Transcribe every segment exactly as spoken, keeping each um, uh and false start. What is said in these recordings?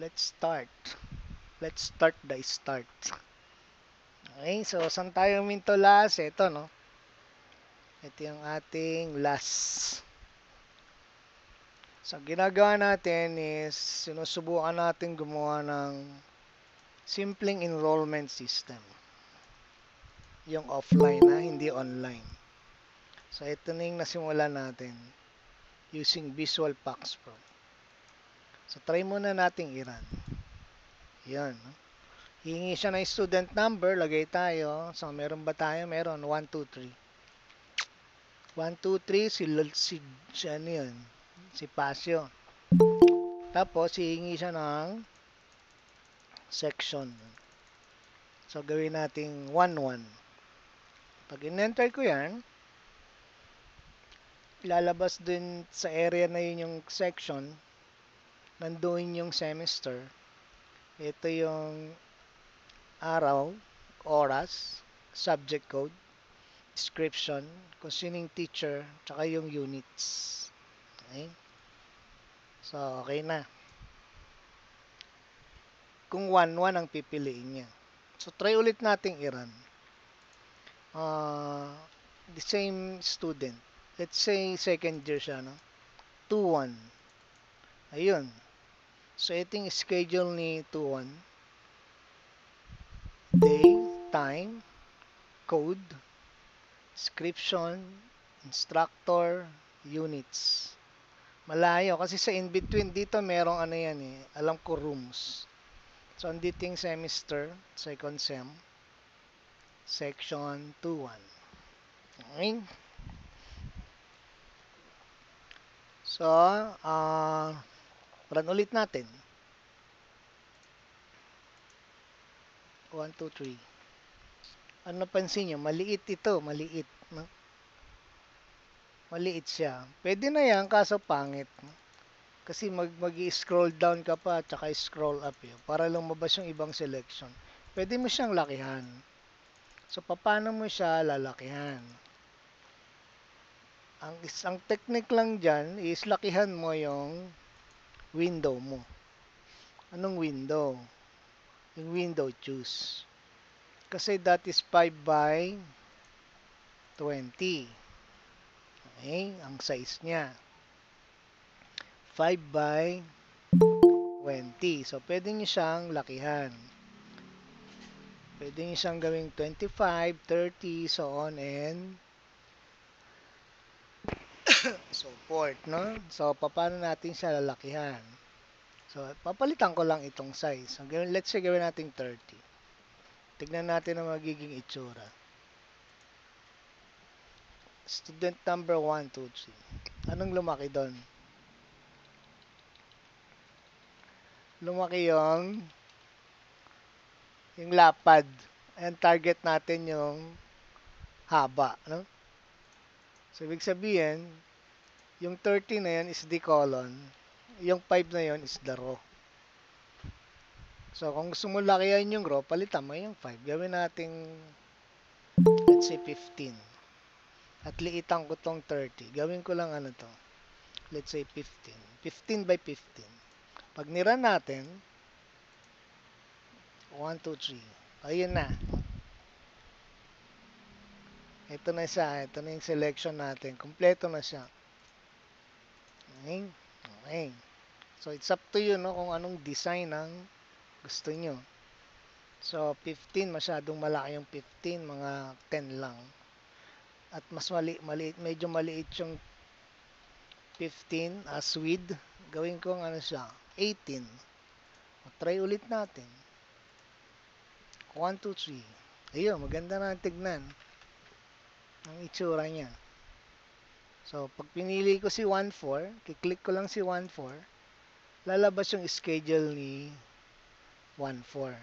let's start. Let's start the start. Okay, so saan tayo minto last? Ito, no? Ito yung ating last. So, ginagawa natin is sinusubukan natin gumawa ng simpleng enrollment system. Yung offline, ha? Hindi online. So, ito na yung nasimulan natin using Visual Pax Pro. So, try muna nating i-run. Yan, no? Hihingi siya ng student number, lagay tayo. So, meron ba tayo? Meron, one, two, three. one, two, three, si, si, si ano yun? Si Pasio. Tapos, hihingi siya ng section. So, gawin natin one, one. Pag in-enter ko yan, lalabas din sa area na yun yung section. Nandoon yung semester. Ito yung araw, oras, subject code, description, kung sining teacher, tsaka yung units. Okay? So, okay na. Kung one, one ang pipiliin niya. So, try ulit nating i-run. Uh, the same student. Let's say, second year siya, no? two, one. Ayun. So, ito yung schedule ni two, one. Day, time, code, description, instructor, units. Malayo. Kasi sa in-between dito, merong ano yan eh. Alam ko rooms. So, andito yung semester, second sem, section two, one. Okay. So, uh, run ulit natin. one, two, three. Ano napansin nyo? Maliit ito. Maliit. No? Maliit siya. Pwede na yan, kaso pangit. No? Kasi mag, mag-scroll down ka pa, tsaka scroll up yun, para lumabas yung ibang selection. Pwede mo siyang lakihan. So, paano mo siya lalakihan? Ang isang technique lang dyan is lakihan mo yung window mo. Anong window? Yung window choose. Kasi that is five by twenty. Okay? Ang size niya. five by twenty. So, pwede nyo siyang lakihan. Pwede nyo siyang gawing twenty-five, thirty, so on and so forth, no? So, paano natin siya lalakihan? So, papalitan ko lang itong size. So, let's say gawin natin thirty. Tignan natin ang magiging itsura. Student number one, two, three. Anong lumaki doon? Lumaki yung yung lapad. And target natin yung haba, no? So, ibig sabihin, yung thirty na yan is the colon. Yung five na yan is the row. So, kung gusto mo lakihan yung row, palitan mo yung five. Gawin natin, let's say, fifteen. At liitan ko tong thirty. Gawin ko lang ano to. Let's say, fifteen. fifteen by fifteen. Pag nirun natin, one, two, three. Ayun na. Ito na siya. Ito na yung selection natin. Kompleto na siya. Okay? Okay. So, it's up to you, no, kung anong design ang gusto nyo. So, fifteen, masyadong malaki yung fifteen, mga ten lang. At mas mali, maliit, medyo maliit yung fifteen as with, gawin ko ng ano siya, eighteen. Try ulit natin. one, two, three. Ayun, maganda na tignan ang itsura niya. So, pag pinili ko si one, four, kiklik ko lang si one, four, lalabas yung schedule ni one, four.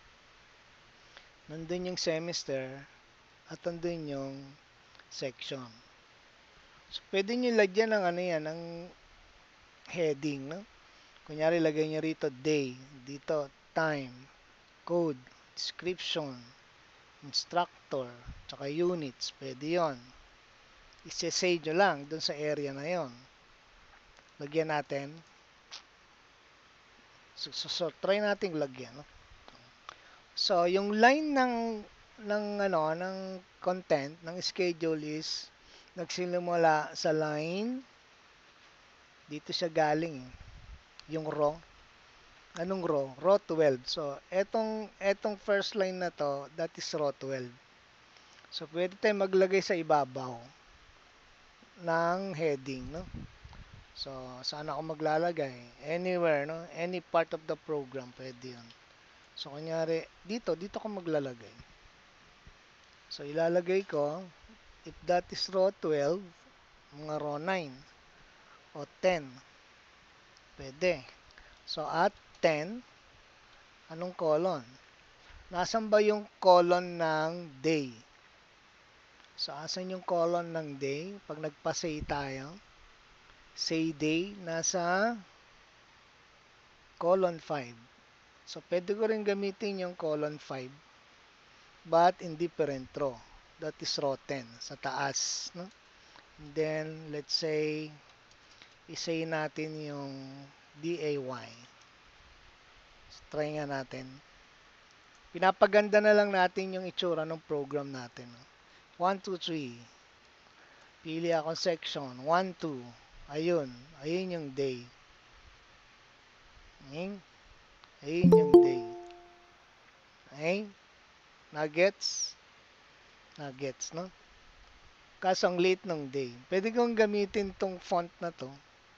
Nandun yung semester at nandun yung section. So, pwede nyo lagyan ng ano yan, ng heading, no? Kunyari, lagay nyo rito day, dito time, code, description, instructor, tsaka units. Pwede yon. I-save nyo lang dun sa area na yon. Lagyan natin So, so, so try nating lagyan, no? So, yung line ng ng ano, ng content ng schedule is nagsimula sa line dito siya galing, eh, yung row. Anong row? Row twelve. So, etong etong first line na to, that is row twelve. So, pwede tayong maglagay sa ibabaw ng heading, no? So, saan ako maglalagay? Anywhere, no? Any part of the program, pwede yun. So, kunyari, dito, dito ko maglalagay. So, ilalagay ko, if that is row twelve, mga row nine, o ten, pwede. So, at ten, anong colon? Nasaan ba yung colon ng day? So, asan yung colon ng day? Pag nagpa-say tayo, say day, nasa colon five. So, pwede ko rin gamitin yung colon five, but in different row. That is row ten, sa taas. No? And then, let's say, isay natin yung day. So, try nga natin. Pinapaganda na lang natin yung itsura ng program natin. No? one, two, three. Pili akong section. one, two. Ayun. Ayun yung day. Ayun. Ayun yung day. Okay? Nuggets? Nuggets, no? Kaso ang late ng day. Pwede kong gamitin tong font na to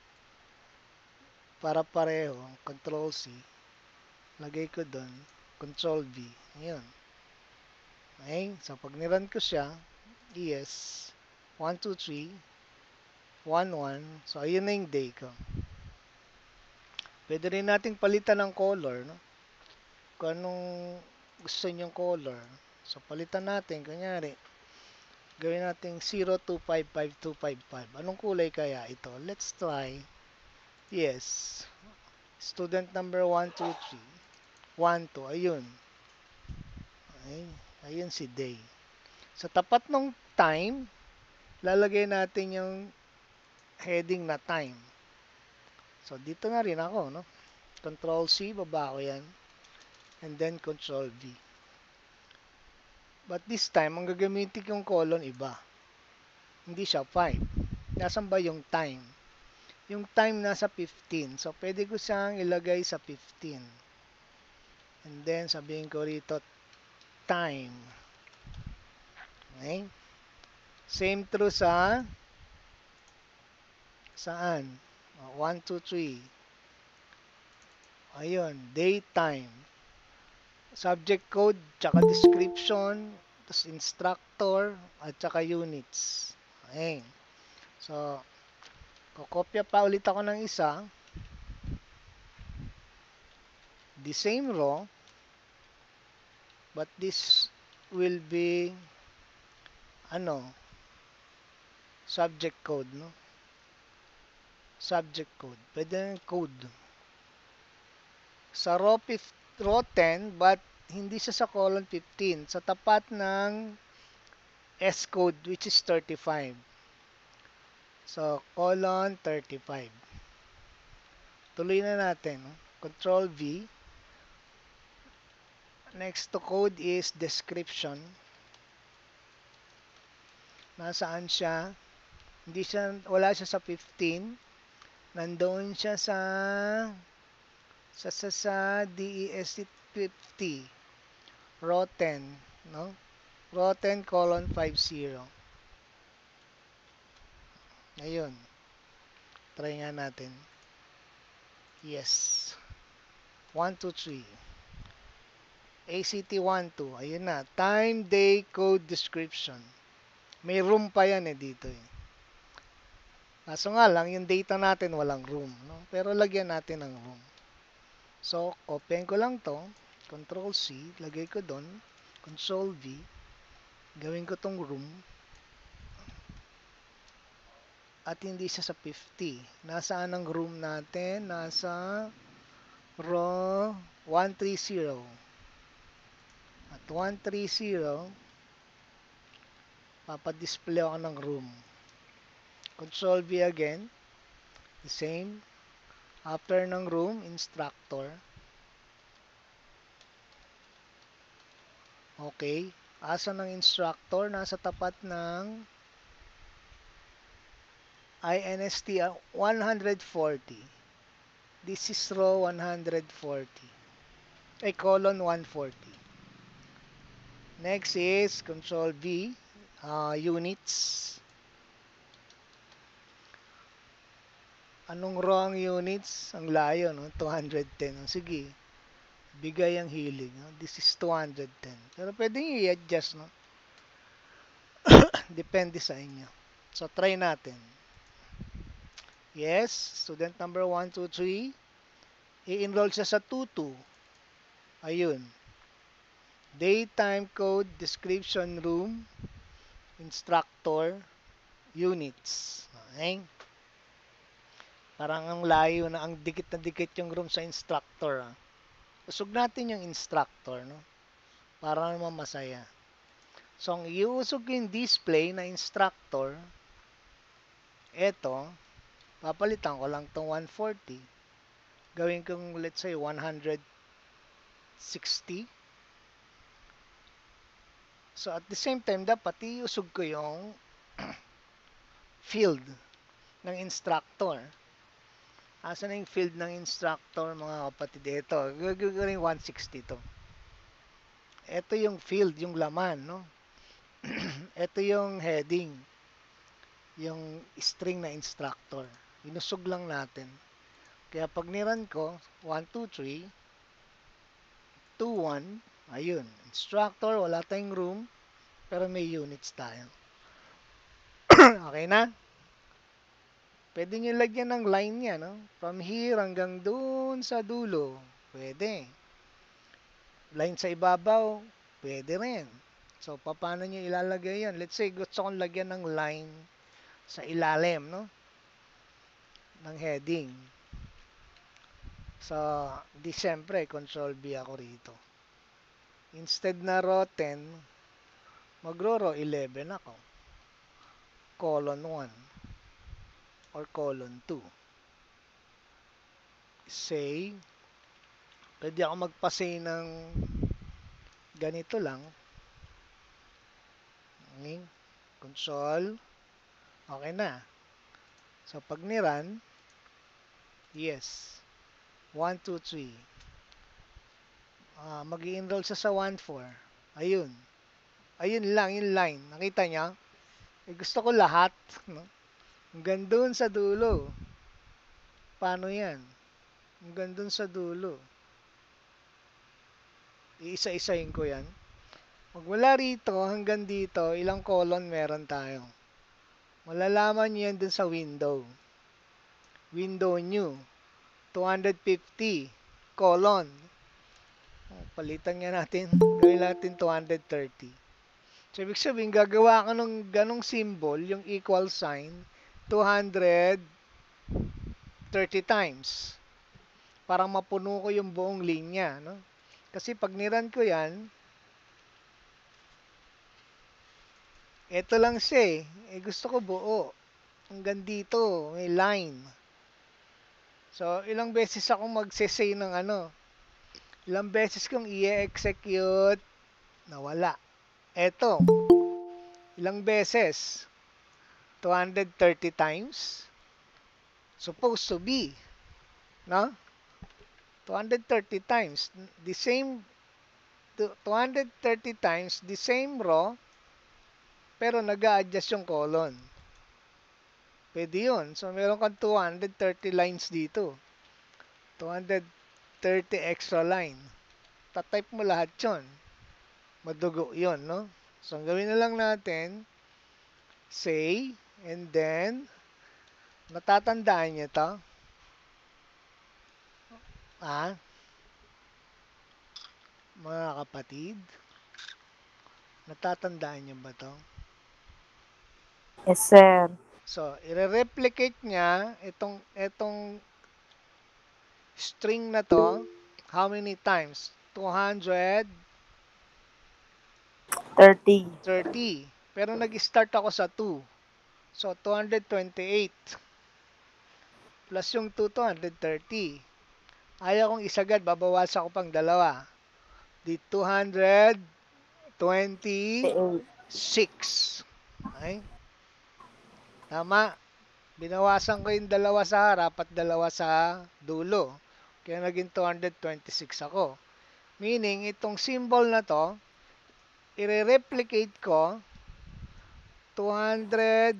para pareho. Control C. Lagay ko doon. Control V. Ayun. Okay? So, pag nirun ko siya, yes. one, two, three. one, one. So, ayun na yung day ko. Pwede rin nating palitan ng color, no? Kung anong gusto nyong color. So, palitan natin. Kunyari, gawin natin zero two five five two five five. Anong kulay kaya ito? Let's try. Yes. Student number one two three. one, two. Ayun. Ay, ayun si day. Sa tapat ng time, lalagay natin yung heading na time. So, dito na rin ako, no? Control C, baba ko yan. And then, Control V. But this time, ang gagamitin kong colon iba. Hindi siya five. Nasaan ba yung time? Yung time nasa fifteen. So, pwede ko siyang ilagay sa fifteen. And then, sabihin ko rito, time. Okay? Same true sa saan? one, two, three. Ayun, daytime. Subject code, tsaka description, tapos instructor, at tsaka units. Okay. So, kokopya pa ulit ako ng isa. The same row, but this will be, ano, subject code, no? Subject code. Pwede ng code. Sa row, row ten, but hindi siya sa colon fifteen. Sa tapat ng S code, which is thirty-five. So, colon thirty-five. Tuloy na natin. No? Control V. Next to code is description. Nasaan siya? Hindi siya, wala siya sa fifteen. Nandoon siya sa sa sa, sa D E S fifty. Row ten, no? Row ten colon fifty. Ayun. Try nga natin. Yes. one, two, three. A C T one, two. Ayun na. Time, day, code, description. May room pa yan eh dito eh. Kaso nga lang, yung data natin walang room. No? Pero lagyan natin ng room. So, open ko lang to. Control C. Lagay ko doon. Control V. Gawin ko tong room. At hindi siya sa fifty. Nasaan ang room natin? Nasa row one thirty. At one thirty, papadisplay ako ng room. Control V again. The same. After ng room, instructor. Okay. Asa ng instructor? Nasa tapat ng inst one forty. This is row one forty. Ay, colon one forty. Next is control V, uh, units. Anong row ang units? Ang layo, no? two ten. Sige, bigay ang healing. No? This is two ten. Pero pwede nyo i-adjust, no? Depende sa inyo. So, try natin. Yes, student number one two three. I-enroll siya sa two two. Ayun. Daytime code, description room, instructor, units. Okay? Parang ang layo na, ang dikit na dikit yung room sa instructor. Ah. Usog natin yung instructor, no? Para naman masaya. So, ang iusog yung display na instructor, eto, papalitan ko lang tong one forty. Gawin kong, let's say, one sixty. So, at the same time, dapat iusog ko yung field ng instructor. Asa na yung field ng instructor, mga kapatid? Ito, gagawin one sixty to. Ito yung field, yung laman, no? Ito yung heading, yung string na instructor. Inusog lang natin. Kaya pag niran ko, one two three, two one, ayun. Instructor, wala tayong room, pero may units tayo. Okay na? Pwede nyo lagyan ng line niya, no? From here hanggang dun sa dulo. Pwede. Line sa ibabaw, pwede rin. So, paano nyo ilalagay yan? Let's say, gusto kong lagyan ng line sa ilalim, no? Ng heading. So, di siyempre, control B ako rito. Instead na row ten, magro-row eleven ako. Colon one. Or colon two. Say, pwede ako magpasay ng ganito lang. Control. Okay na. So, pag niran, yes. one two three. Ah, mag-i-enroll siya sa one four. Ayun. Ayun lang, yung line. Nakita niya? Eh, gusto ko lahat. No? Hanggang doon sa dulo. Paano yan? Hanggang doon sa dulo. Iisa-isahin ko yan. Magmula rito hanggang dito, ilang colon meron tayo. Malalaman nyo yan dun sa window. Window new. two fifty. Colon. Palitan nga natin. Gawin natin two thirty. So, ibig sabihin, gagawa ka ng ganong symbol, yung equal sign, two thirty times. Para mapuno ko yung buong linya. No? Kasi pag niran ko yan, ito lang siya eh. Eh gusto ko buo. Hanggang dito, may line. So, ilang beses ako magsesay ng ano. Ilang beses kong i-execute, nawala. Eto, ilang beses? two thirty times. Supposed to be. No? two thirty times. The same, two thirty times, the same row, pero nag-a-adjust yung colon. Pwede yun. So, meron kang two thirty lines dito. two thirty extra line. Tatype mo lahat yun. Madugo yun, no? So, ang gawin na lang natin, say, and then, natatandaan nyo to? Ah? Mga kapatid? Natatandaan nyo ba to? Yes, sir. So, i-replicate niya itong, itong string na to, how many times? two thirty. thirty. Pero nag-start ako sa two. So, two twenty-eight. Plus yung two, two thirty. Ayaw kong isagad, babawasan ko pang dalawa. Di two twenty-six. Okay? Tama. Binawasan ko yung dalawa sa harap at dalawa sa dulo. Kaya naging two hundred twenty-six ako. Meaning, itong symbol na to, i-replicate ko two hundred,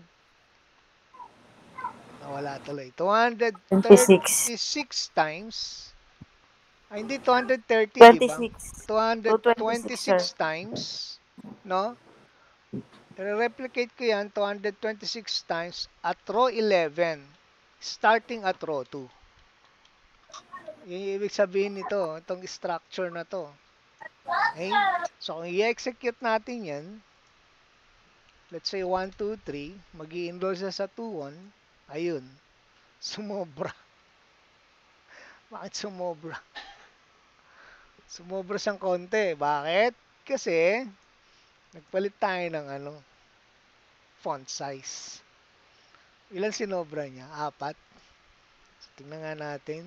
nawala tuloy, twenty-six. two hundred thirty-six times, ay hindi two hundred thirty, di ba? twenty-six. two twenty-six, sir. two hundred twenty-six times, no? I-replicate ko yan, two hundred twenty-six times at row eleven, starting at row two. Yung ibig sabihin nito, itong structure na to. Okay? So, kung i-execute natin yan, let's say one, two, three, mag-i-enroll siya sa two, one, ayun, sumobra. Bakit sumobra? Sumobra siyang konti. Bakit? Kasi, nagpalit tayo ng ano, font size. Ilan sinobra niya? Apat. So, tingnan nga natin.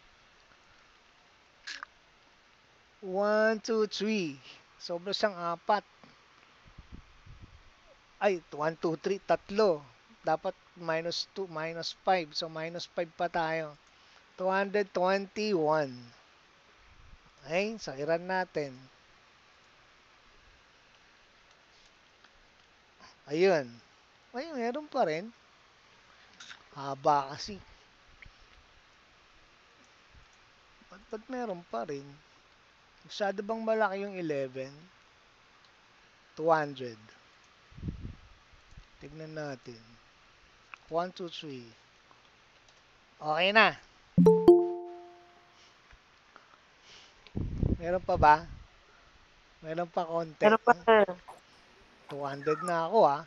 one, two, three. Sobra siyang apat. Ay, one, two, three, tatlo. Dapat minus two, minus five. So, minus five pa tayo. two hundred twenty-one. Okay? So, i-run natin. Ayun. Ay, meron pa rin. Haba kasi. Ba't, ba't meron pa rin? Masyado bang malaki yung eleven? two hundred. Tignan natin. one, two, three. Okay na. Meron pa ba? Meron pa konti. Pero pa, sir. two hundred na ako ah.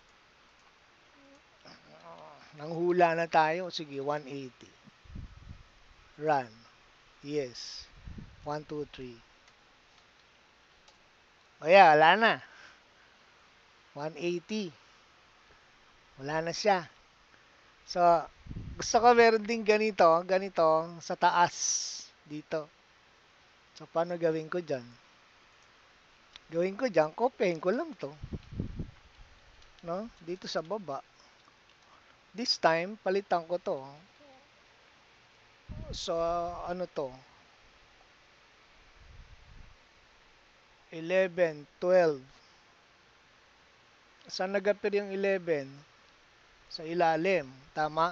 Nanghula na tayo. Sige, one eighty. Run. Yes. one, two, three. O yeah, wala na. one eighty. Wala na siya. So, gusto ko meron din ganito, ganito sa taas dito. So, paano gawin ko dyan? Gawin ko dyan, kopyahin ko lang to. No? Dito sa baba. This time, palitan ko to. So, ano to? eleven, twelve. Saan nag-appear yung eleven? Sa ilalim. Tama?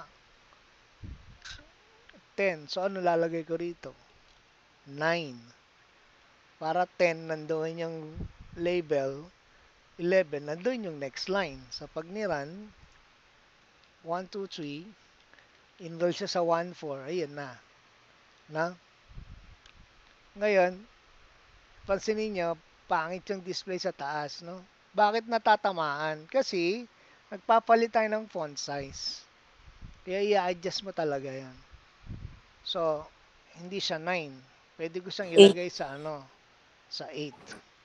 ten. So, ano lalagay ko rito? nine. Para ten, nandoon yung label. eleven, nandoon yung next line. So, pag ni-run, one, two, three, enroll siya sa one, four. Ayun na. Na? Ngayon, pansinin nyo, pangit yung display sa taas, no? Bakit natatamaan? Kasi, nagpapalit tayo ng font size. Kaya i-adjust mo talaga yan. So, hindi siya nine. Pwede ko siyang ilagay sa ano, sa eight.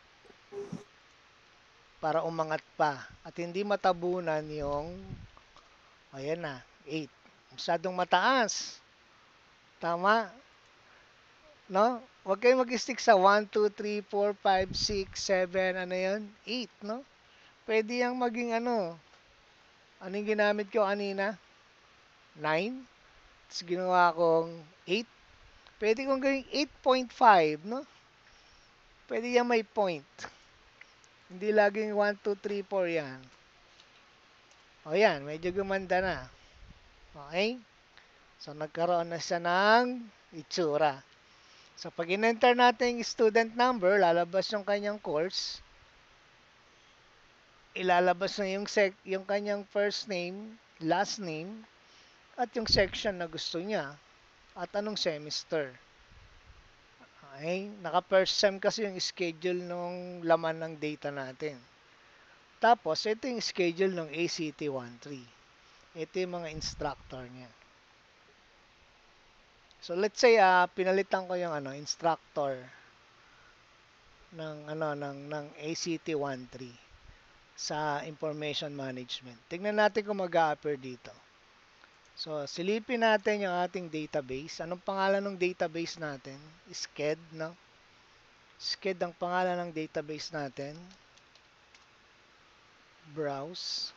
Para umangat pa. At hindi matabunan yung, ayan na, eight. Masyadong mataas. Tama? No? Huwag kayong mag-stick sa one, two, three, four, five, six, seven, ano yun? eight, no? Pwede yung maging ano, anong ginamit ko kanina? nine. Tapos ginawa kong eight. Pwede kong gawing eight point five, no? Pwede yung may point. Hindi laging one, two, three, four yan. O yan, medyo gumanda na. Okay? So, nagkaroon na siya ng itsura. So, pag in-enter natin yung student number, lalabas yung kanyang course. Ilalabas na yung, sec yung kanyang first name, last name, at yung section na gusto niya. At anong semester. Okay? Naka-first sem kasi yung schedule ng laman ng data natin. Tapos, ito yung schedule ng A C T one three. Ito yung mga instructor niya. So, let's say, uh, pinalitan ko yung ano, instructor ng, ano, ng, ng A C T one three sa information management. Tingnan natin kung mag-a-appear dito. So, silipin natin yung ating database. Anong pangalan ng database natin? Sked, no? Sked ang pangalan ng database natin. Browse.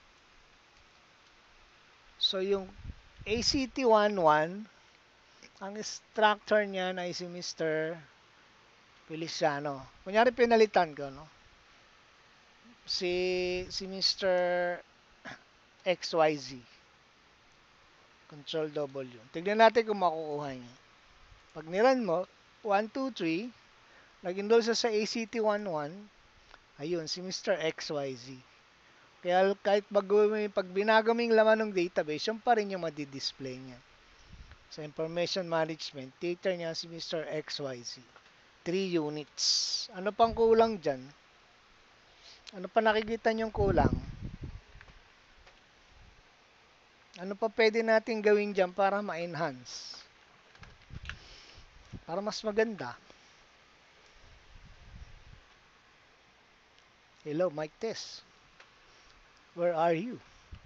So, yung A C T eleven, ang instructor niya ay si Mister Feliciano. Kunyari pinalitan ko, no? Si, si Mister X Y Z. Control W. Tignan natin kung makukuha niya. Pag niran mo, one two three, nag-enroll siya sa A C T eleven, ayun, si Mister X Y Z. Kaya kahit bago, pag binago mo yung laman ng database, yung pa rin yung madi-display niya. Sa information management, teacher niya si Mister X Y Z. three units. Ano pang kulang dyan? Ano pa nakikita niyong kulang? Ano pa pwede natin gawin dyan para ma-enhance? Para mas maganda. Hello, mic test. Where are you?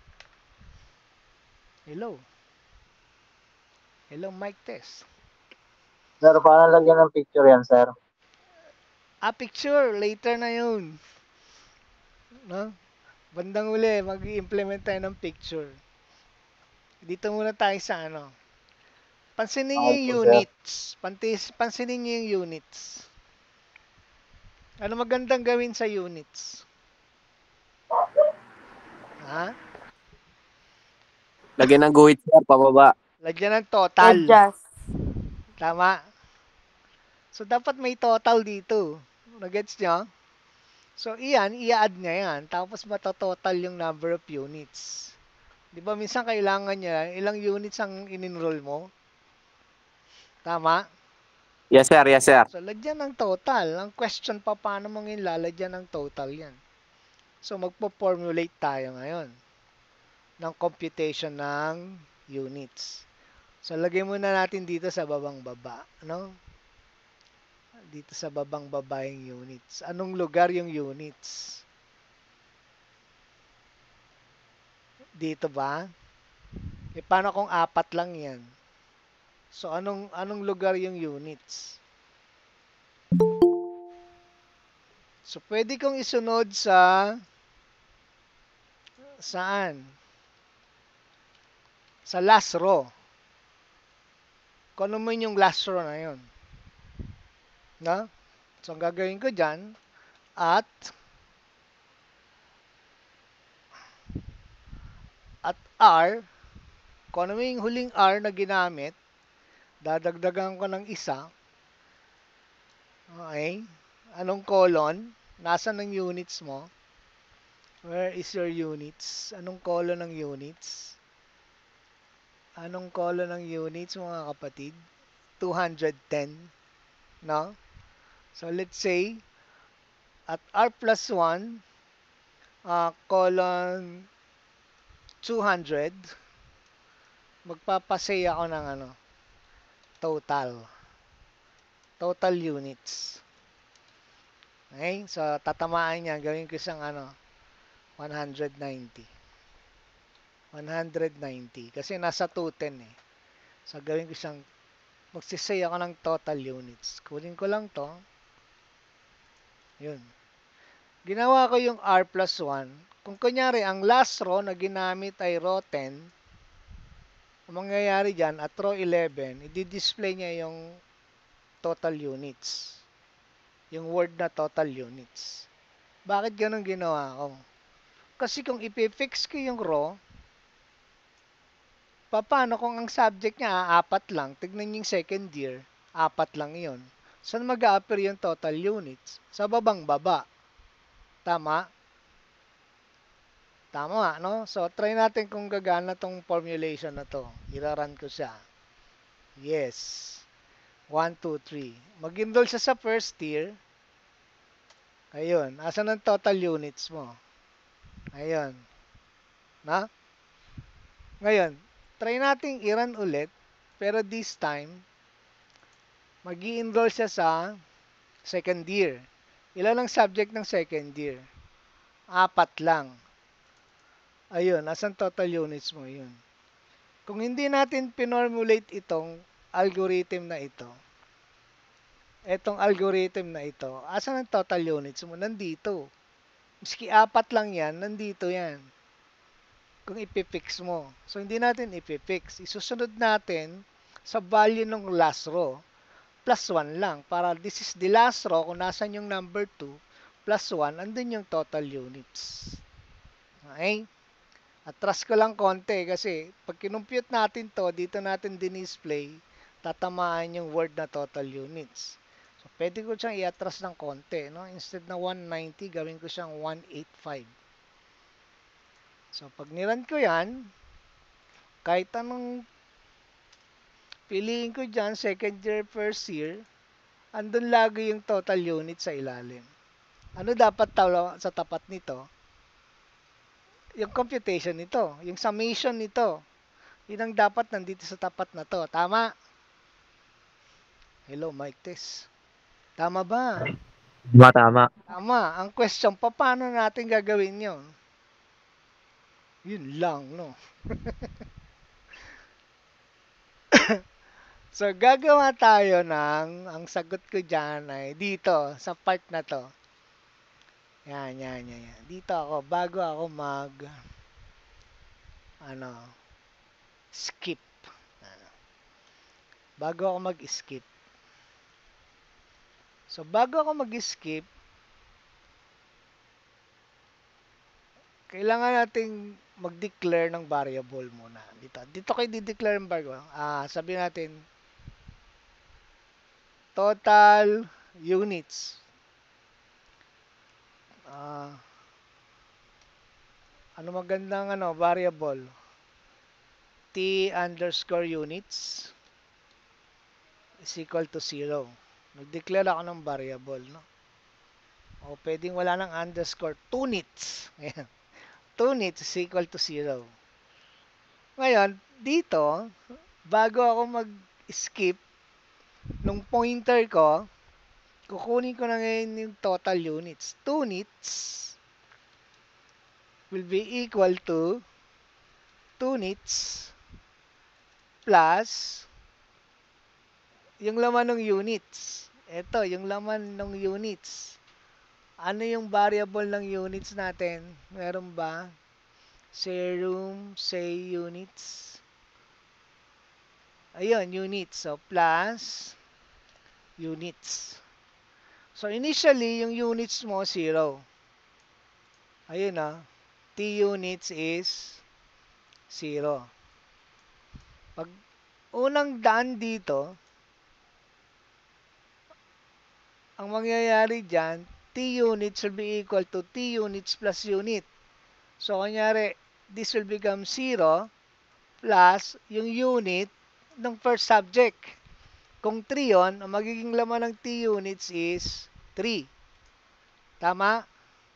Hello. Hello, mic test. Sir, paano lagyan ng picture yan, sir? Ah, picture. Later na yun. No? Bandang uli, mag-i-implement tayo ng picture. Dito muna tayo sa ano. Pansinin niyo Okay yung po, sir. units. Pantis, pansinin niyo yung units. Ano magandang gawin sa units? Ha? Lagyan ng guhit, sir, pababa. Lagyan ng total. Adjust. Tama. So, dapat may total dito. Nagets nyo? So, iyan, i-add niya yan. Tapos, matototal yung number of units. Di ba, minsan kailangan niya, ilang units ang in-enroll mo? Tama? Yes, sir. Yes, sir. So, lagyan ng total. Ang question pa, paano mong ilalagyan ng total yan? So, magpo-formulate tayo ngayon ng computation ng units. So, lagay muna natin dito sa babang baba. Ano? Dito sa babang baba yung units. Anong lugar yung units? Dito ba? E, paano kung apat lang yan? So, anong, anong lugar yung units? So, pwede kong isunod sa saan? Sa last row. Kung ano man yung last row na yun. No? So, ang gagawin ko dyan, at at R, kung ano yung huling R na ginamit, dadagdagan ko ng isa. Okay? Anong colon? Nasaan ang units mo? Where is your units? Anong colon ng units? Anong colon ng units, mga kapatid? two hundred ten. No? So, let's say, at R plus one, uh, colon two hundred, magpapasay ako ng ano, total. Total units. Okay? So, tatamaan niya. Gawin ko isang ano, one ninety. one ninety. Kasi nasa two ten eh. So, gawin ko isang, magsisay ako ng total units. Kunin ko lang to. Yun. Ginawa ko yung R plus one. Kung kunyari, ang last row na ginamit ay row ten, ang mangyayari dyan, at row eleven, i-display niya yung total units. Yung word na total units. Bakit ganun ginawa ko? Kasi kung ipifix ko yung row, paano kung ang subject niya apat lang, tignan yung second year, apat lang yon. Saan mag-a-appear yung total units? Sa babang baba. Tama? Tama, no? So, try natin kung gagana tong formulation na to. Iraran ko siya. Yes. one, two, three. Mag-enroll siya sa first year. Ayun. Asan ang total units mo? Ayun. Na? Ngayon, try nating i-run ulit. Pero this time, mag-i-enroll siya sa second year. Ilan ang subject ng second year? Apat lang. Ayun, asan total units mo yun? Kung hindi natin pinormulate itong algorithm na ito, etong algorithm na ito, asan ang total units mo? Nandito. Miski apat lang yan, nandito yan. Kung ipifix mo. So, hindi natin ipifix. Isusunod natin sa value ng last row, plus one lang. Para this is the last row, kung nasan yung number two, plus one, andun yung total units. Okay? Atras ko lang konti kasi pag kinumpute natin to, dito natin din-display, tatamaan yung word na total units. So, pwede ko siyang i-atras ng konti. No? Instead na one ninety, gawin ko siyang one eighty-five. So, pag niran ko yan, kahit anong piliin ko dyan, second year, first year, andun lagi yung total unit sa ilalim. Ano dapat tawag sa tapat nito? Yung computation nito, yung summation nito. Yun ang dapat nandito sa tapat na to. Tama? Hello, mic test. Tama ba? Tama, tama. Tama. Ang question pa, paano natin gagawin yon? Yun lang, no? So, gagawa tayo ng, ang sagot ko dyan ay dito, sa part na to. Yan, yan, yan, yan. Dito ako, bago ako mag, ano, skip. Bago ako mag-skip. So, bago ako mag-skip, kailangan nating mag-declare ng variable muna. Dito, dito kayo di-declare ng variable. Ah, sabihin natin, total units. Ah, ano magandang ano, variable? T underscore units is equal to zero. Nag-declare ako ng variable, no? O pwedeng wala ng underscore, two nits. Ayan. two nits is equal to zero. Ngayon, dito, bago ako mag-skip, nung pointer ko, kukunin ko na ngayon yung total units. two nits will be equal to two nits plus yung laman ng units. Ito, yung laman ng units. Ano yung variable ng units natin? Meron ba? Serum, say units. Ayun, units. So, plus units. So, initially, yung units mo, zero. Ayun na. T units is zero. Pag unang daan dito, ang mangyayari dyan, T units will be equal to T units plus unit. So, kunyari, this will become zero plus yung unit ng first subject. Kung three yun, ang magiging laman ng T units is three. Tama?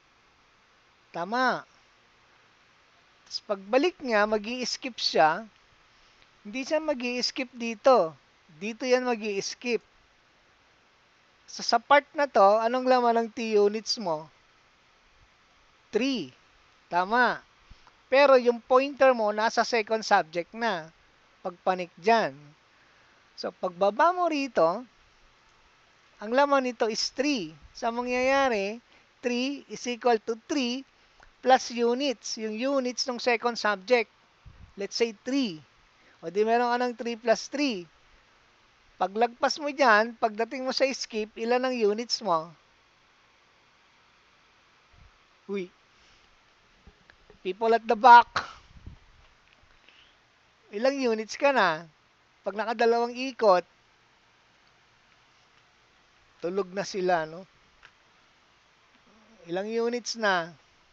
Tama. Tapos pagbalik niya, mag-i-skip siya. Hindi siya mag-i-skip dito. Dito yan mag-i-skip. So, sa part na to, anong laman ng T units mo? three. Tama. Pero yung pointer mo, nasa second subject na. Pagpanik dyan. So, pagbaba mo rito, ang laman nito is three. So, mangyayari, three is equal to three plus units. Yung units ng second subject. Let's say three. O di meron ka ng three plus three. Paglagpas mo dyan, pagdating mo sa skip, ilan ang units mo? Uy. People at the back. Ilang units ka na? Pag nakadalawang ikot, tulog na sila, no? Ilang units na?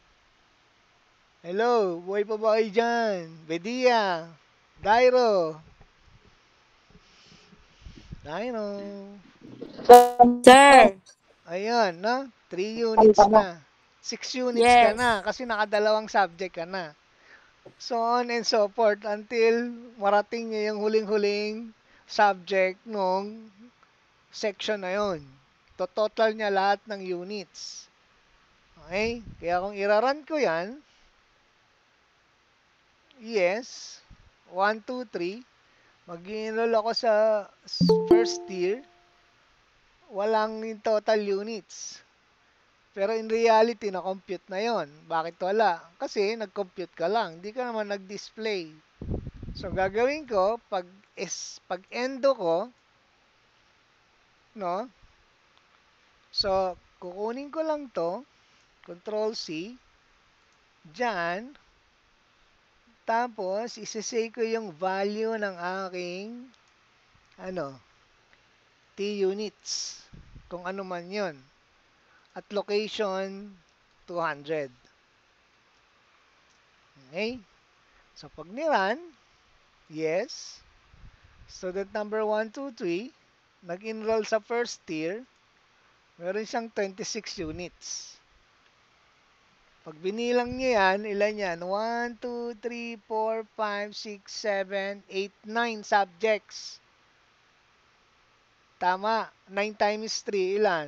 Hello, buhay pa ba kayo dyan? Bedia, Dairo. Dairo. Sir. Ayun, no? three units na. six units ka Yes. na kasi nakadalawang subject ka na. So on and so forth until marating niya yung huling-huling subject nung section na yun. To-total niya lahat ng units. Okay? Kaya kung iraran ko yan, yes, one, two, three, mag-enroll ako sa first year, walang yung total units. Pero in reality, na-compute na yon. Bakit wala? Kasi nag-compute ka lang. Hindi ka naman nag-display. So, gagawin ko, pag, is, pag endo ko, no? So, kukunin ko lang to. Control C. Diyan. Tapos, isisay ko yung value ng aking, ano, T-units. Kung ano man yon. At location, two hundred. Okay? So, pag niran, yes. Student number one, two, three, nag-enroll sa first tier, meron siyang twenty-six units. Pag binilang niyo yan, ilan yan? one, two, three, four, five, six, seven, eight, nine subjects. Tama. nine times three, ilan?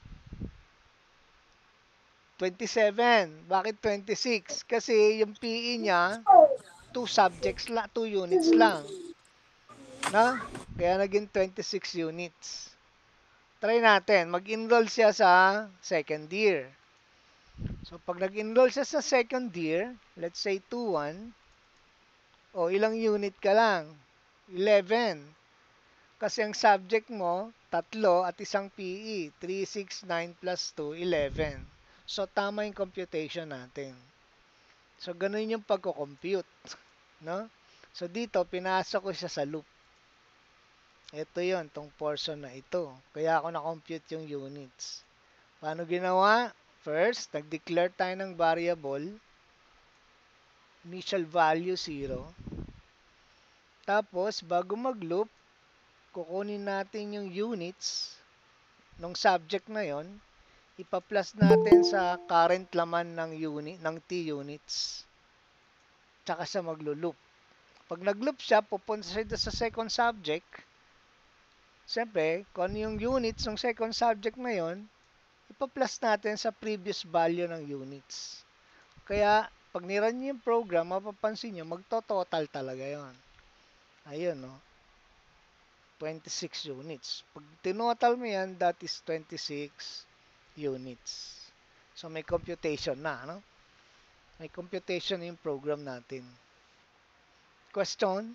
twenty-seven. Bakit twenty-six? Kasi yung P E niya, two subjects lang, two units lang. Na? Kaya naging twenty-six units. Try natin. Mag-enroll siya sa second year. So, pag nag-enroll siya sa second year, let's say two one, o ilang unit ka lang? eleven. Kasi ang subject mo, tatlo at isang P E. three, six, nine plus two, eleven. So, tama yung computation natin. So, ganun yung pagko-compute. No? So, dito, pinasok ko siya sa loop. Ito yon tong portion na ito. Kaya ako na-compute yung units. Paano ginawa? First, nag-declare tayo ng variable. Initial value zero. Tapos, bago mag-loop, kukunin natin yung units ng subject na yon, ipa-plus natin sa current laman ng unit ng T units. Tsaka siya maglo-loop. Pag nag-loop siya, pupunta siya sa second subject. Siyempre, kung ano yung units ng second subject na yon, ipa-plus natin sa previous value ng units. Kaya, pag niran nyo yung program, mapapansin nyo, magto-total talaga yon. Ayun, no? twenty-six units. Pag tinotal mo yan, that is twenty-six units. So, may computation na, no? May computation yung program natin. Question?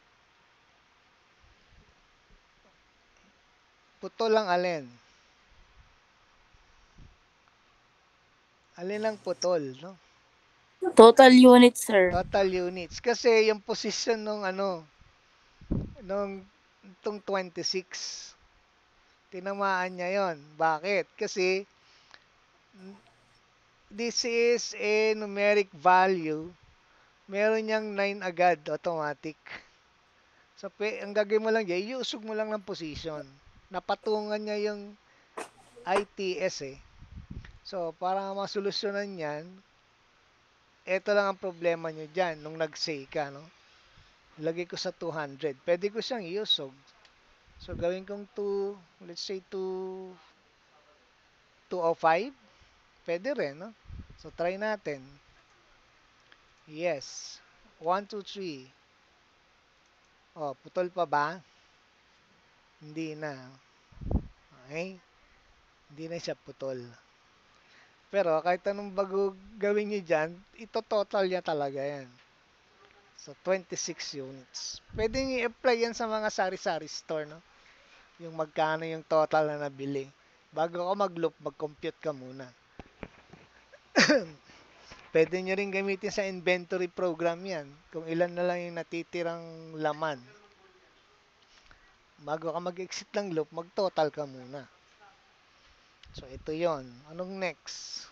Putol lang alin? Alin ang putol, no? Total units, sir. Total units. Kasi yung position nung ano, nung itong twenty-six, tinamaan niya yon. Bakit? Kasi this is a numeric value. Meron niyang nine agad, automatic. So, ang gagawin mo lang dyan, iusog mo lang ng position. Napatungan niya yung I T S eh. So, para masolusyonan yan, ito lang ang problema nyo dyan nung nag-say ka, no? Lagay ko sa two hundred. Pwede ko siyang iusog. So, gawin kong two, let's say two, two oh five. Pwede rin, no? So, try natin. Yes. one, two, three. Oh, putol pa ba? Hindi na. Okay? Hindi na siya putol. Pero, kahit anong bago gawin nyo dyan, ito total niya talaga yan. So, twenty-six units. Pwede nyo i-apply yan sa mga sari-sari store, no? Yung magkano yung total na nabili. Bago ka mag-loop, mag-compute ka muna. Pwede nyo rin gamitin sa inventory program yan. Kung ilan na lang yung natitirang laman. Bago ka mag-exit ng loop, mag-total ka muna. So, ito yon. Anong next?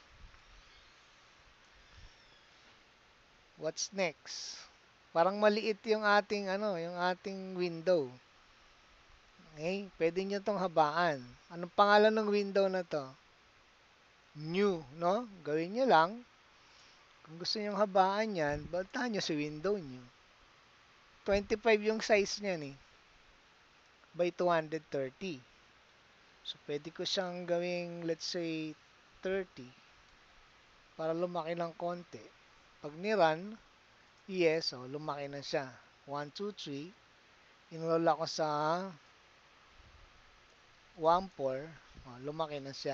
What's next? Parang maliit yung ating, ano, yung ating window. Okay? Pwede nyo itong habaan. Anong pangalan ng window na to? New, no? Gawin nyo lang. Kung gusto nyo habaan yan, baltahan nyo si window nyo. twenty-five yung size niya eh. By two hundred thirty. So, pwede ko siyang gawing, let's say, thirty. Para lumaki ng konti. Pag ni-run, yes, oh, lumaki na siya. one, two, three. Enroll ako sa one, four. O, lumaki na siya.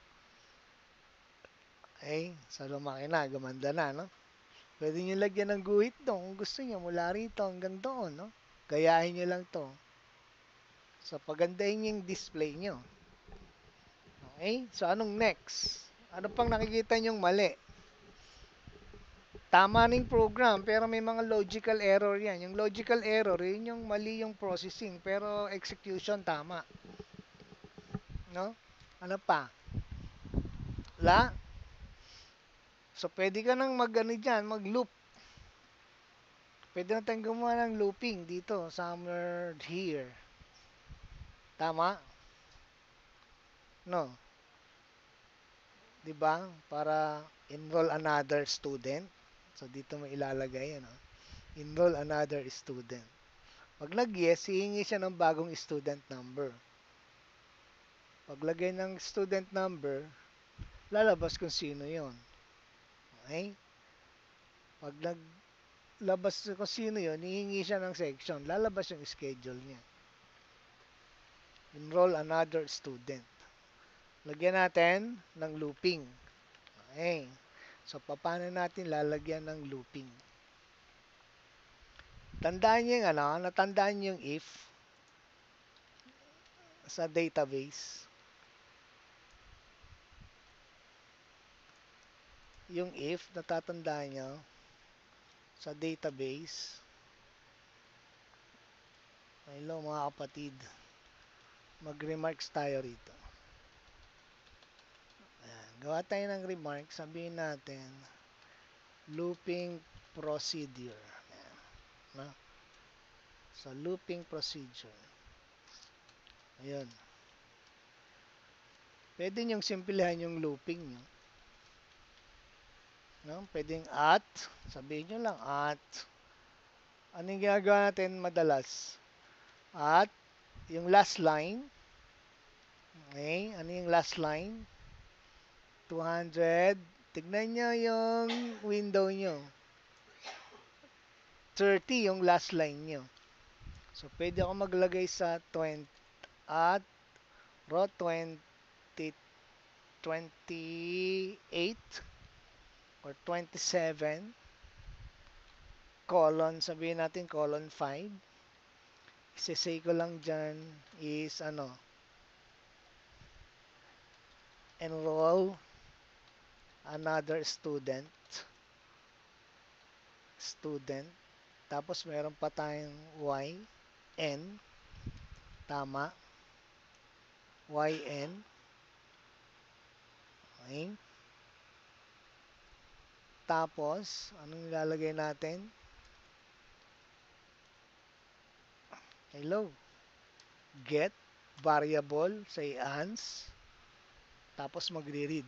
Okay? So, lumaki na. Gumanda na, no? Pwede nyo lagyan ng guhit doon kung gusto nyo. Mula rito hanggang doon, no? Gayahin nyo lang to. So, pagandahin nyo yung display nyo. Okay? So, anong next? Ano pang nakikita nyong mali? Tama na yung program, pero may mga logical error yan. Yung logical error, yun yung mali yung processing, pero execution tama. No? Ano pa? La? So, pwede ka nang mag, ano dyan, mag-loop. Pwede na tayong gumawa ng looping dito, somewhere here. Tama? No? Diba? Para enroll another student. So, dito mo ilalagay, ano? Enroll another student. Pag nag-yes, hihingi siya ng bagong student number. Paglagay ng student number, lalabas kung sino yon. Okay? Pag naglabas kung sino yon, hihingi siya ng section. Lalabas yung schedule niya. Enroll another student. Lagyan natin ng looping. Okay. So, paano natin lalagyan ng looping? Tandaan niyo yung ano, natandaan niyo yung if sa database. Yung if, natatandaan niyo sa database. Hello mga kapatid. Mag-remarks tayo rito. Ayan. Gawa tayo ng remark. Sabihin natin, looping procedure. Ayan. No? So, looping procedure. Ayun. Pwede nyong simplihan yung looping nyo. No? Pwedeng at. Sabihin nyo lang at. Anong ginagawa natin madalas? At yung last line. Okay? Ano yung last line? two hundred. Tignan nyo yung window nyo. thirty yung last line nyo. So, pwede ako maglagay sa twenty at row twenty, twenty-eight or twenty-seven colon, sabihin natin colon five. Isisay ko lang dyan is ano, enroll another student student tapos meron pa tayong y n, tama, yn. Okay. Tapos anong ilalagay natin? Hello, get variable say ans tapos magre-read.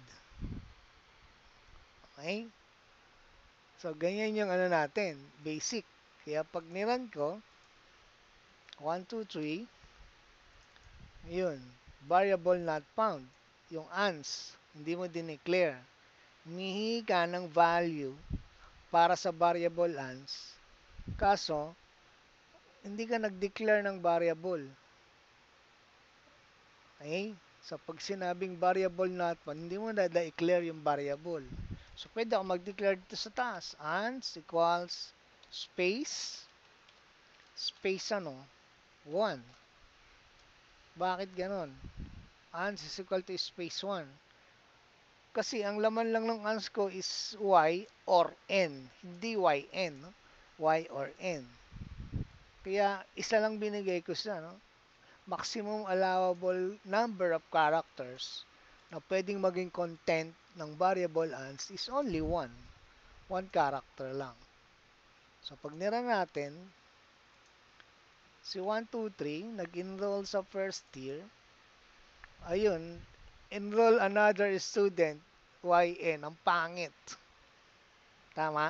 Okay. So, ganyan yung ano natin, basic. Kaya pag niran ko, one, two, three, yun, variable not found. Yung ans, hindi mo dineclare. Humihingi ka ng value para sa variable ans. Kaso, hindi ka nag-declare ng variable. Okay? So, pag sinabing variable not found, hindi mo na-declare yung variable. So, pwede ako mag-declare dito sa taas. Ans equals space, space ano? one. Bakit ganon? Ans is equal to space one. Kasi ang laman lang ng ans ko is y or n. Hindi yn. No? Y or n. Kaya isa lang binigay ko sa no? Maximum allowable number of characters na pwedeng maging content ng variable ans is only one. One character lang. So, pag nira natin, si one, two, three, nag-enroll sa first year, ayun, enroll another student, yn, ang pangit. Tama?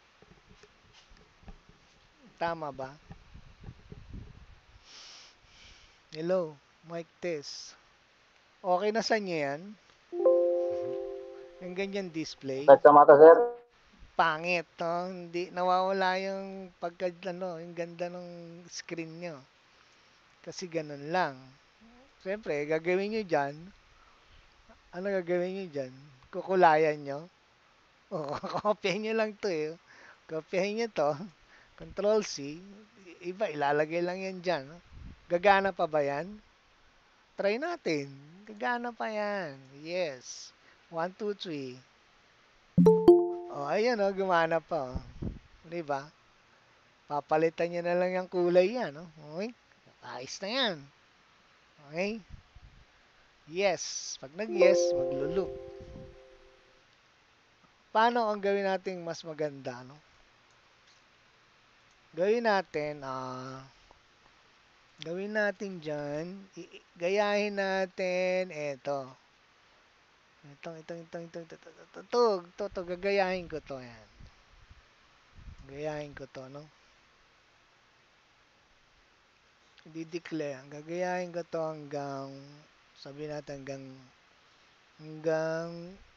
Tama ba? Hello, mic test. Okay na sa inyo yan? Yung ganyan display. Kahit sa mata, sir. Pangit, no? Hindi, nawawala yung pagka, ano, yung ganda ng screen nyo. Kasi ganun lang. Siyempre, gagawin nyo dyan, Ano gagawin nyo dyan? Kukulayan nyo? O, kopyahin nyo lang to eh. Kopyahin nyo to. Control C. Iba, ilalagay lang yan dyan. No? Gagana pa ba yan? Try natin. Gagana pa yan. Yes. One, two, three. O, ayan o, gumana pa. O. Diba? Papalitan nyo na lang yung kulay yan. No? Okay? Ayos na yan. Okay? Yes. Pag nag-yes, maglo-loop. Paano ang gawin natin mas maganda? No? Gawin natin, ah, gawin natin dyan, i- gayahin natin, eto. Itong, itong, itong, itong, ito, ito, ito, ito, ito, ito, gagayahin ko to, yan. Gagayahin ko to, no? Di-declare, gagayahin ko to hanggang, sabihin natin hanggang, hanggang,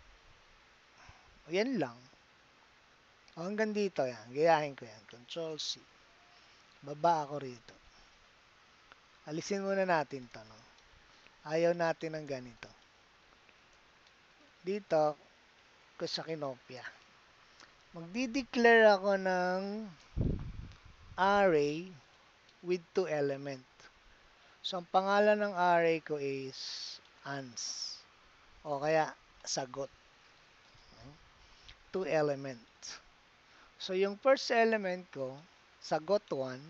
yan lang. O, hanggang dito, yan. Gayahin ko yan. Control C. Baba ako rito. Alisin muna natin to, no? Ayaw natin ng ganito. Dito, ko sa kinopya. Magdi-declare ako ng array with two element. So, ang pangalan ng array ko is ans. O kaya, sagot. Two element. So, yung first element ko, sagot one.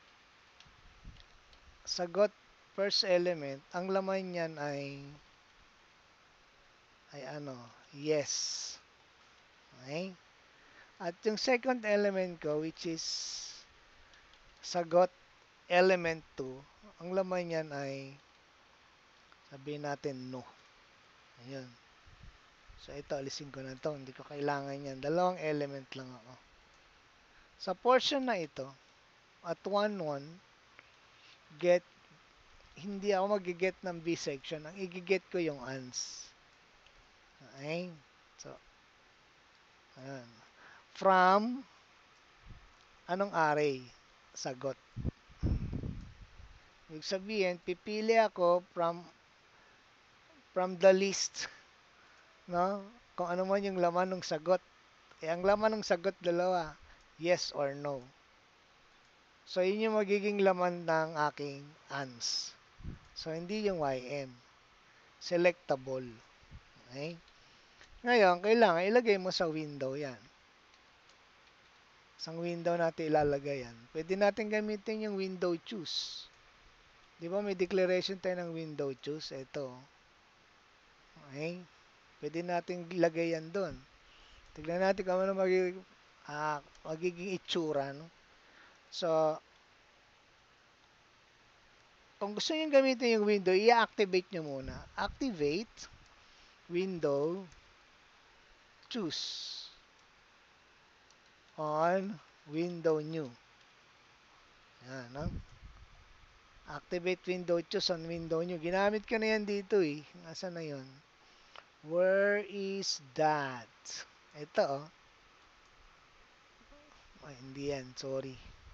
Sagot first element, ang laman niyan ay ay ano, yes. Okay? At yung second element ko, which is sagot element two, ang laman niyan ay sabihin natin no. Ayun. So, ito, alisin ko na ito. Hindi ko kailangan yan. Dalawang element lang ako. Sa portion na ito, at one one, get, hindi ako mag-get ng B section. Ang i-get ko yung ans. Okay? So, ayan. From, anong array? Sagot. Ibig sabihin, pipili ako from, from the list, no? Kung ano man yung laman ng sagot. Eh, ang laman ng sagot, dalawa. Yes or no. So, yun yung magiging laman ng aking ans. So, hindi yung Y M. Selectable. Okay? Ngayon, kailangan ilagay mo sa window yan. Sa window natin ilalagay yan. Pwede natin gamitin yung window choose. Di ba may declaration tayo ng window choose? Ito. Okay? Pwede natin ilagay yan doon. Tignan natin kung ano magiging, ah, magiging itsura. No? So, kung gusto nyo gamitin yung window, i-activate nyo muna. Activate, window, choose. On, window new. Yan, no? Activate window choose on window new. Ginamit ko na yan dito eh. Nasaan na yun? Where is that? Ito, oh. Ay, hindi yan. Sorry.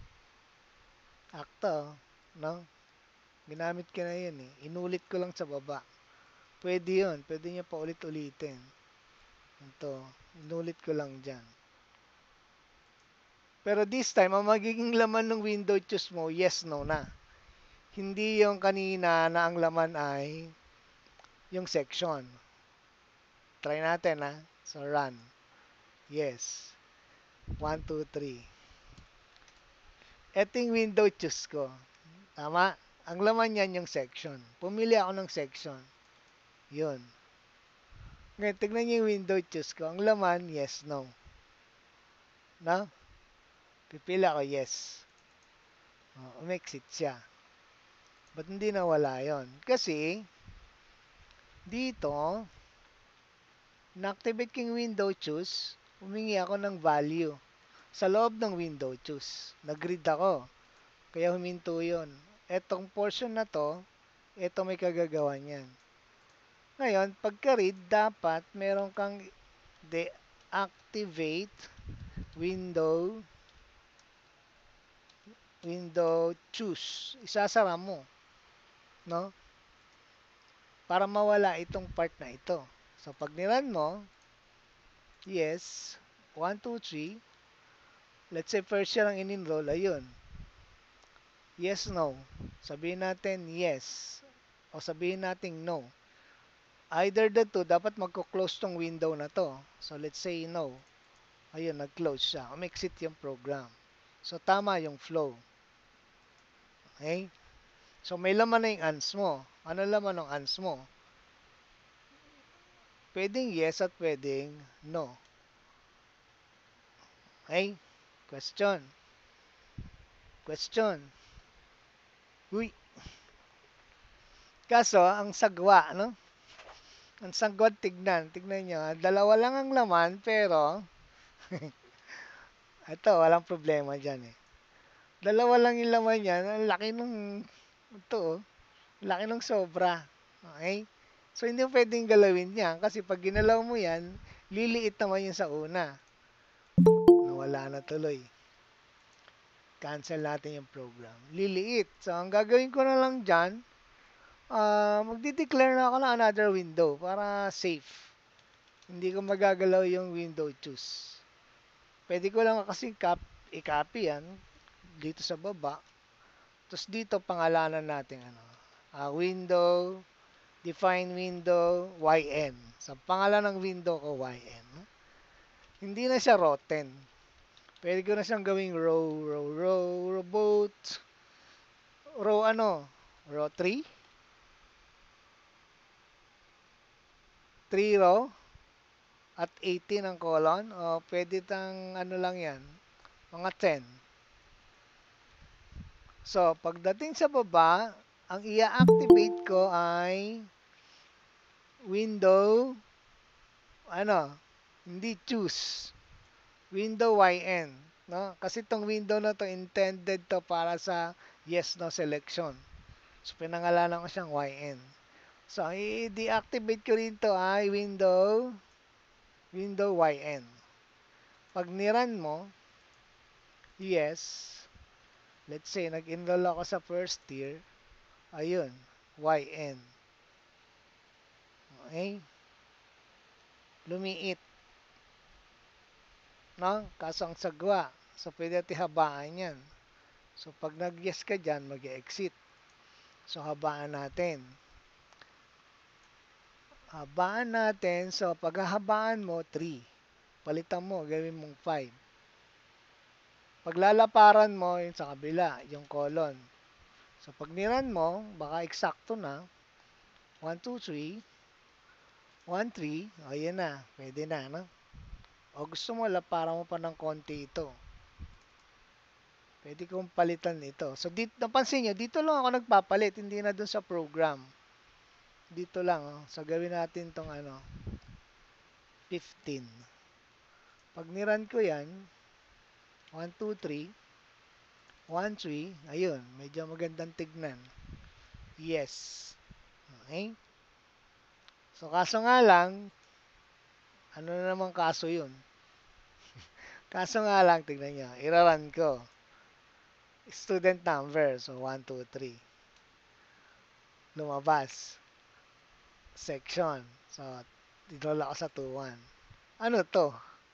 Acto, no? Ginamit ko na yun eh. Inulit ko lang sa baba. Pwede yun. Pwede nyo pa ulit-ulitin. Ito. Inulit ko lang dyan. Pero this time, ang magiging laman ng window choose mo, yes, no na. Hindi yung kanina na ang laman ay yung section. Try natin, ha? So, run. Yes. one, two, three. Ito yung window choose ko. Tama? Ang laman yan yung section. Pumili ako ng section. Yun. Ngayon, tignan niyo yung window choose ko. Ang laman, yes, no. No? Pipila ko yes. Oh, umexit siya. Ba't hindi nawala yon? Kasi, dito, na-activate ko yung window choose, humingi ako ng value. Sa loob ng window choose. Nag-read ako. Kaya huminto yun. Etong portion na to, eto may kagagawa niyan. Ngayon, pagka-read, dapat meron kang deactivate window window choose. Isasara mo, no? Para mawala itong part na ito. So, pag niran mo, yes, one, two, three. Let's say first year ang in-enroll, ayun. Yes, no. Sabihin natin yes. O sabihin natin no. Either the two, dapat magko-close tong window na to. So, let's say no. Ayun, nag-close siya. Umexit yung program. So, tama yung flow. Okay? So, may laman na yung ans mo. Ano laman ng ans mo? Pwedeng yes at pwedeng no. Okay? Question. Question. Uy. Kaso, ang sagwa, no? Ang sagwa, tignan. Tignan nyo. Dalawa lang ang laman, pero ito, walang problema dyan eh. Dalawa lang yung laman yan. Ang laki nung ito, oh. Laki nung sobra. Okay? So, hindi mo pwedeng galawin yan. Kasi pag ginalaw mo yan, liliit naman yung sa una. Nawala na tuloy. Cancel natin yung program. Liliit. So, ang gagawin ko na lang dyan, uh, magdi-declare na ako ng another window para safe. Hindi ko magagalaw yung window choose. Pwede ko lang kasi cap i-copy yan dito sa baba. Tapos dito pangalanan natin ano, uh, window, define window, yn. Sa pangalan ng window ko, yn. Hindi na siya rotten. Pwede ko na siyang gawing row, row, row, robot. Row ano? Row three? three row? At eighteen ang colon? O pwede tang ano lang yan? Mga ten. So, pagdating sa baba, ang i-activate ko ay window, ano, hindi choose. Window yn. No? Kasi itong window na to intended to para sa yes no selection. So, pinangalanan ko siyang yn. So, i-deactivate ko rin to ay window, window yn. Pag niran mo, yes, let's say, nag-enroll ako sa first year, ayun, yn. Okay? Lumiit. No? Kaso ang sagwa. So, pwede natin habaan yan. So, pag nag-yes ka dyan, mag-exit. So, habaan natin. Habaan natin. So, pag hahabaan mo, three. Palitan mo, gawin mong five. Paglalaparan mo, yung sa kabila, yung colon. So, pag niran mo, baka eksakto na. one, two, three. one, three. O, yan na. Pwede na, no? O, gusto mo, laparan mo pa ng konti ito. Pwede kong palitan ito. So, dito, napansin nyo, dito lang ako nagpapalit. Hindi na dun sa program. Dito lang. Oh. So, gawin natin tong ano, fifteen. Pag niran ko yan, one, two, three. one, three. Ayun. Medyo magandang tignan. Yes. Okay? So, kaso nga lang, ano na naman kaso yun? Kaso nga lang, tignan nyo. Iraran ko. Student number. So, one, two, three. Lumabas. Section. So, dinroll ako sa two, one. Ano to?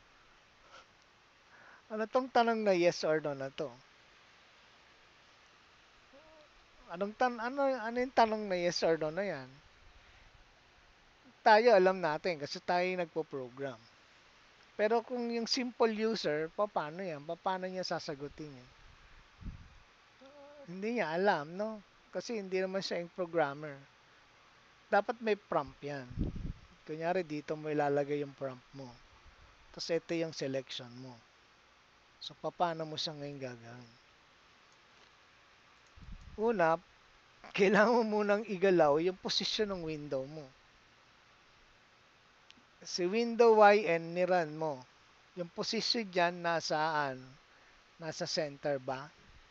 Ano tong tanong na yes or no na to? Anong tan ano ano yung tanong na yes or no na yan? Tayo alam natin kasi tayo yung nagpo-program. Pero kung yung simple user, paano yan? Paano niya sasagutin yan? Hindi niya alam, no? Kasi hindi naman siya yung programmer. Dapat may prompt yan. Kunyari dito mo ilalagay yung prompt mo. Tapos ito yung selection mo. So, paano mo siya ngayon gagawin? Una, kailangan mo munang igalaw yung posisyon ng window mo. Si window yn, niran mo. Yung posisyon dyan, nasaan? Nasa center ba?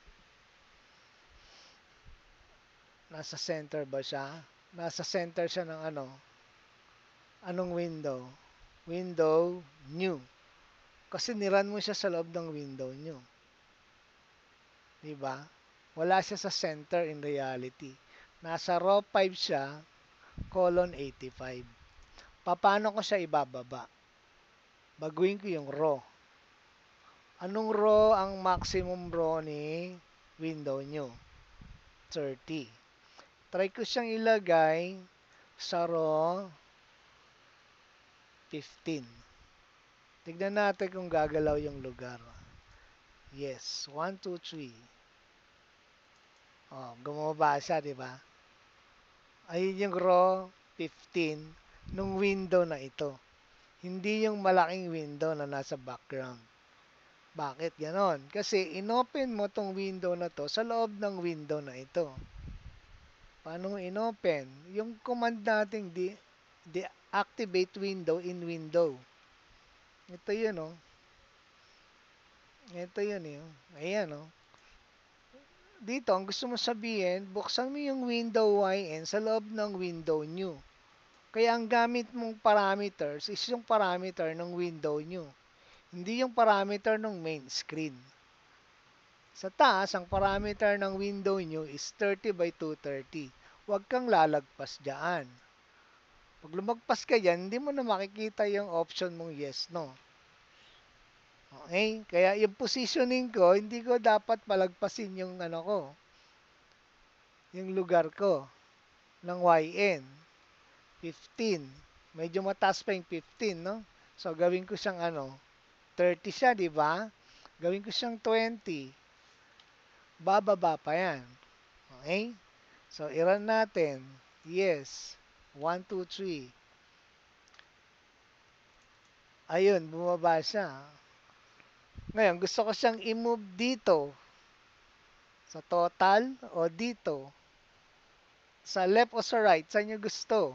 Nasa center ba siya? Nasa center siya ng ano? Anong window? Window new. Kasi niran mo siya sa loob ng window new. Diba? Wala siya sa center in reality. Nasa row five siya, colon eighty-five. Paano ko siya ibababa? Baguhin ko yung row. Anong row ang maximum row ni window nyo? thirty. Try ko siyang ilagay sa row fifteen. Tignan natin kung gagalaw yung lugar. Yes, one, two, three. Oh, gumaba siya, di ba? Ayun yung row fifteen nung window na ito. Hindi yung malaking window na nasa background. Bakit ganon? Kasi inopen mo tong window na to sa loob ng window na ito. Paano inopen? Yung command natin di, di activate window in window. Ito yun, oh. Ito yun, eh. Ayan, oh. Dito, ang gusto mo sabihin, buksan mo yung window Y N sa loob ng window new. Kaya ang gamit mong parameters is yung parameter ng window new. Hindi yung parameter ng main screen. Sa taas, ang parameter ng window new is thirty by two thirty. Huwag kang lalagpas dyan. Pag lumagpas ka dyan, hindi mo na makikita yung option mong yes, no. Okay? Kaya yung positioning ko, hindi ko dapat palagpasin yung ano ko, yung lugar ko ng Y N. fifteen. Medyo mataas pa yung fifteen, no? So, gawin ko siyang ano, thirty siya, di ba? Gawin ko siyang twenty. Bababa pa yan. Okay? So, i-run natin. Yes. one, two, three. Ayun, bumaba siya. Ngayon, gusto ko siyang i-move dito. Sa total o dito. Sa left o sa right. Saan nyo gusto?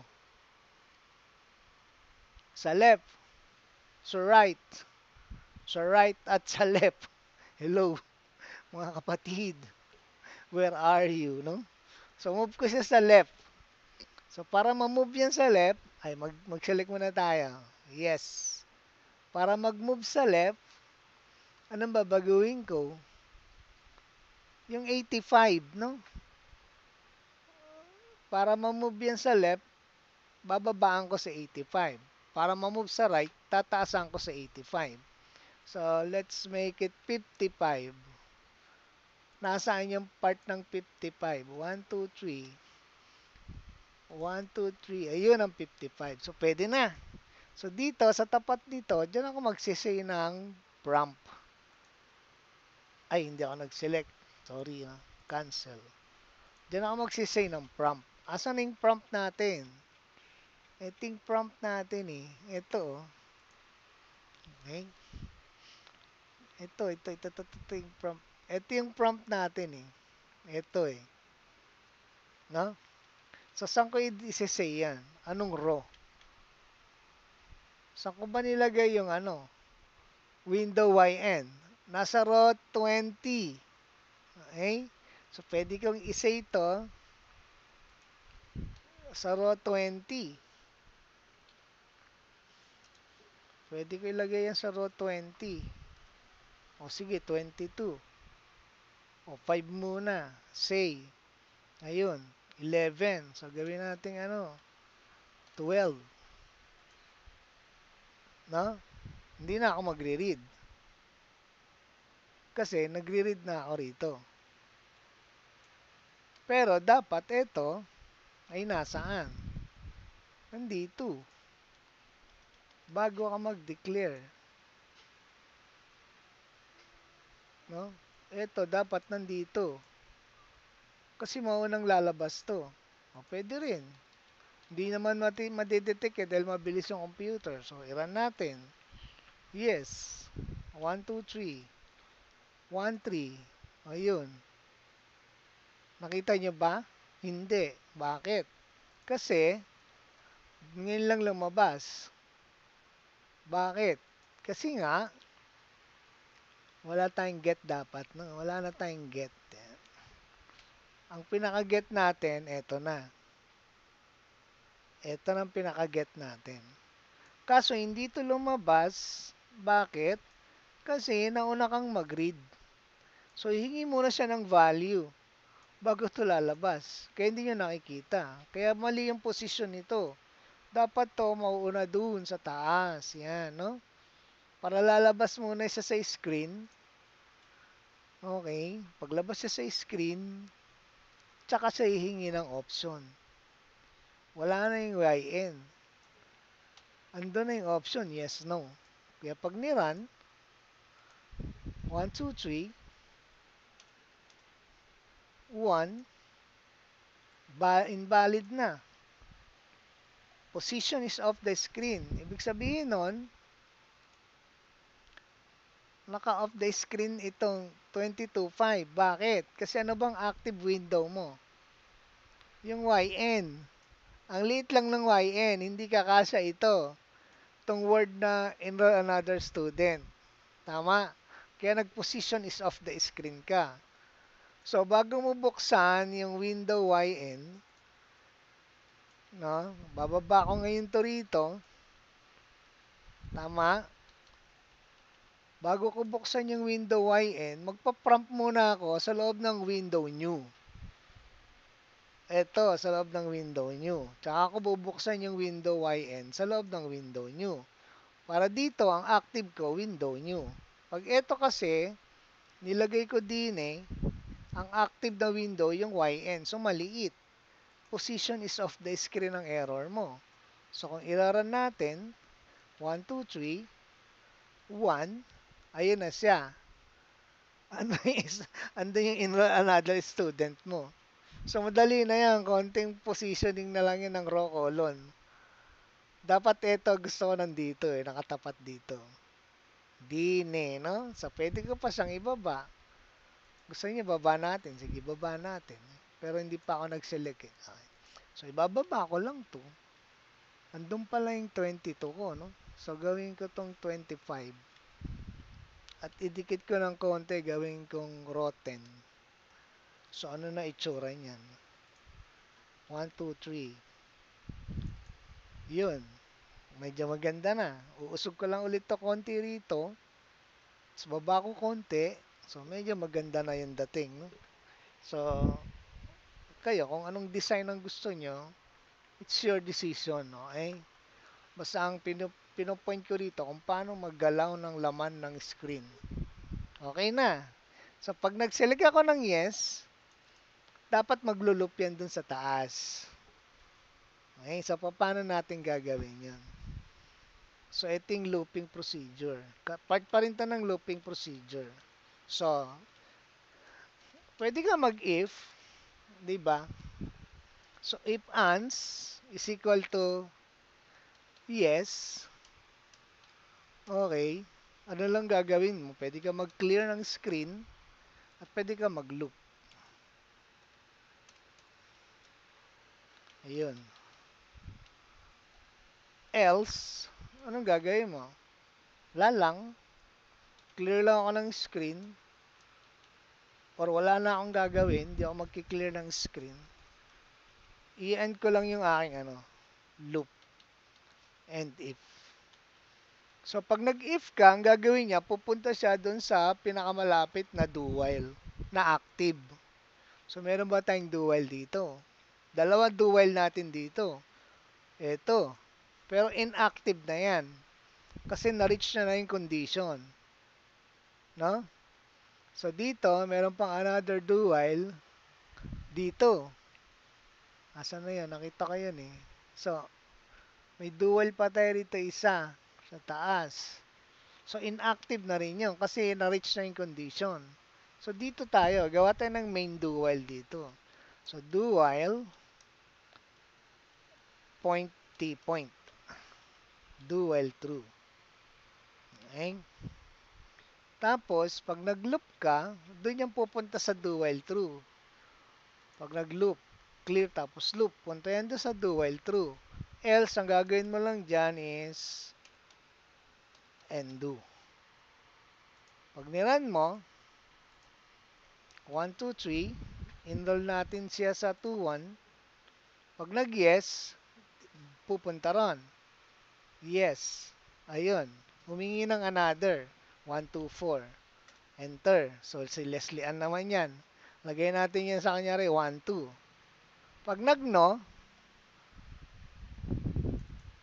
Sa left. Sa right. Sa right at sa left. Hello, mga kapatid. Where are you, no? So, move ko siya sa left. So, para ma-move yan sa left, ay mag mag-select muna tayo. Yes. Para mag-move sa left, anong babaguhin ko? Yung eighty-five, no? Para ma-move yan sa left, bababaan ko sa eighty-five. Para ma-move sa right, tataasan ko sa eighty-five. So, let's make it fifty-five. Nasaan yung part ng fifty-five? one, two, three. one, two, three. Ayun ang fifty-five. So, pwede na. So, dito, sa tapat nito, dyan ako magsisay ng prompt. Ay, hindi ako nag-select. Sorry, ha? Cancel. Dyan ako magsisay ng prompt. Asan yung prompt natin? Ito yung prompt natin, eh. Ito, oh. Okay? Ito, ito, ito, ito, ito, ito yung prompt. Ito yung prompt natin, eh. Ito, eh. No? So, saan ko i-say yan? Anong row? Saan ko ba nilagay yung ano? Window Y N. Nasa row twenty. Okay? So, pwede kong i-say ito sa row twenty. Pwede ko ilagay yan sa row twenty. O sige, twenty-two. O five muna. Say. Ayun. eleven. So, gawin natin ano? twelve. No? Hindi na ako magre-read. Kasi nagre-read na ako rito. Pero dapat ito ay nasaan? Nandito. Bago ka mag-declare. No? Ito dapat nandito. Kasi maunang lalabas to. O, pwede rin. Hindi naman mati madidetect eh dahil mabilis yung computer. So, i-run natin. Yes. one, two, three. one, three. Ayun. Nakita nyo ba? Hindi. Bakit? Kasi, ngayon lang lumabas. Bakit? Kasi nga, wala tayong get dapat. No? Wala na tayong get. Ang pinaka-get natin, eto na. Ito na ang pinaka-get natin. Kaso, hindi ito lumabas. Bakit? Kasi, nauna kang mag-read. So, hihingi muna siya ng value bago ito lalabas. Kaya hindi nyo nakikita. Kaya mali yung position nito. dapat to mauuna dun sa taas. Yan, no? Para lalabas muna siya sa screen. Okay. Paglabas siya sa screen, tsaka siya hihingi ng option. Wala na yung Y N. Ando na yung option, yes, no. Kaya pag ni-run, one, two, three, one, ba invalid na. Position is off the screen. Ibig sabihin nun, naka-off the screen itong twenty-two five. Bakit? Kasi ano bang active window mo? Yung Y N. Ang liit lang ng Y N, hindi kakasya ito. Itong word na enroll another student. Tama? Kaya nag-position is off the screen ka. So, bago mo buksan yung window Y N, no? Bababa ko ngayon to rito. Tama? Bago ko buksan yung window Y N, magpa-prompt muna ako sa loob ng window new. Ito, sa loob ng window new. Tsaka ako bubuksan yung window Y N sa loob ng window new. Para dito, ang active ko, window new. Pag ito kasi, nilagay ko din eh, ang active na window yung Y N. So, maliit. Position is off the screen ng error mo. So, kung iraran natin, one, two, three, one, ayun na siya. Ano is, ando yung enroll another student mo. So, madali na yan. Konting positioning na lang yun ng row colon. Dapat ito, gusto ko nandito eh, nakatapat dito. Dine, no? So, pwede ko pa siyang ibaba. Gusto niya, baba natin. Sige, baba natin. Pero hindi pa ako nag-select eh. Okay. So, ibababa ko lang to. Andun pala yung twenty-two ko, no? So, gawin ko tong twenty-five. At idikit ko ng konti, gawin kong row ten. So, ano na itsura niyan? one, two, three. Yun. Medyo maganda na. Uusog ko lang ulit to konti rito. So, baba ko konti. So, medyo maganda na yung dating. No? So, kayo, kung anong design ang gusto nyo, it's your decision. Okay? Basta ang pinu pinupoint ko rito kung paano maggalaw ng laman ng screen. Okay na. So, pag nag-select ako ng yes, dapat maglulup yan dun sa taas. Okay? So, paano natin gagawin yan? So, ito yung looping procedure. Part pa rin ito ng looping procedure. So, pwede ka mag-if, di ba? So, if ans is equal to yes, okay, ano lang gagawin mo? Pwede ka mag-clear ng screen at pwede ka mag-loop. Ayun. Else, anong gagawin mo? Wala lang. Clear lang ako ng screen. Or wala na akong gagawin. Hindi ako magki-clear ng screen. I-end ko lang yung aking ano, loop. And if. So, pag nag-if ka, ang gagawin niya, pupunta siya doon sa pinakamalapit na do while na active. So, meron ba tayong do while dito? Dalawa do while natin dito. Ito. Pero inactive na yan. Kasi na-reach na na yung condition. No? So, dito, meron pang another do while dito. Asan na yan? Nakita ko yan eh. So, may do while pa tayo rito isa sa taas. So, inactive na rin yun kasi na-reach na yung condition. So, dito tayo. Gawa tayo ng main do while dito. So, do while point t point. Do while true. Okay? Tapos, pag nag-loop ka, doon yung pupunta sa do while true. Pag nag-loop, clear tapos loop, punta yan doon sa do while true. Else, ang gagawin mo lang dyan is undo. Pag niran mo, one, two, three, enroll natin siya sa two, one. Pag nag-yes, pupunta ron. Yes. Ayun. Humingi ng another. one, two, four. Enter. So, si Leslie Ann naman yan. Lagay natin yan sa kanyari, one, two. Pag nag-no,